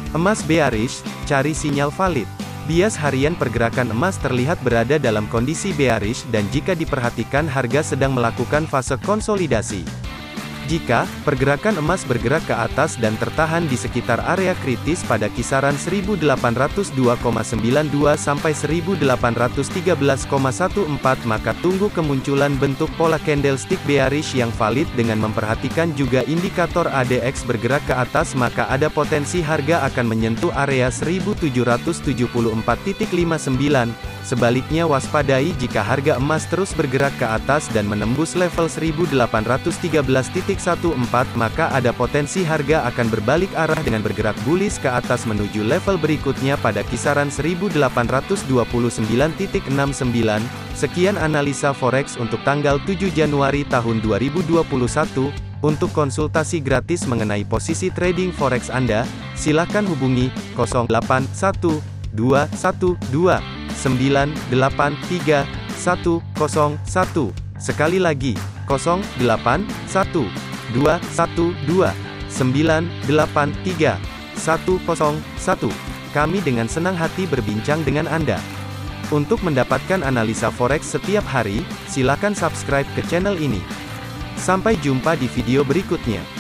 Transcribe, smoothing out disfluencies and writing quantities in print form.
Emas bearish, cari sinyal valid. Bias harian pergerakan emas terlihat berada dalam kondisi bearish dan jika diperhatikan harga sedang melakukan fase konsolidasi. Jika pergerakan emas bergerak ke atas dan tertahan di sekitar area kritis pada kisaran 1802,92 sampai 1813,14 maka tunggu kemunculan bentuk pola candlestick bearish yang valid dengan memperhatikan juga indikator ADX bergerak ke atas maka ada potensi harga akan menyentuh area 1774.59. Sebaliknya waspadai jika harga emas terus bergerak ke atas dan menembus level 1813.14 maka ada potensi harga akan berbalik arah dengan bergerak bullish ke atas menuju level berikutnya pada kisaran 1829.69. Sekian analisa forex untuk tanggal 7 Januari tahun 2021. Untuk konsultasi gratis mengenai posisi trading forex Anda, silakan hubungi 081212983101. Sekali lagi, 081212983101. Kami dengan senang hati berbincang dengan Anda. Untuk mendapatkan analisa forex setiap hari, silakan subscribe ke channel ini. Sampai jumpa di video berikutnya.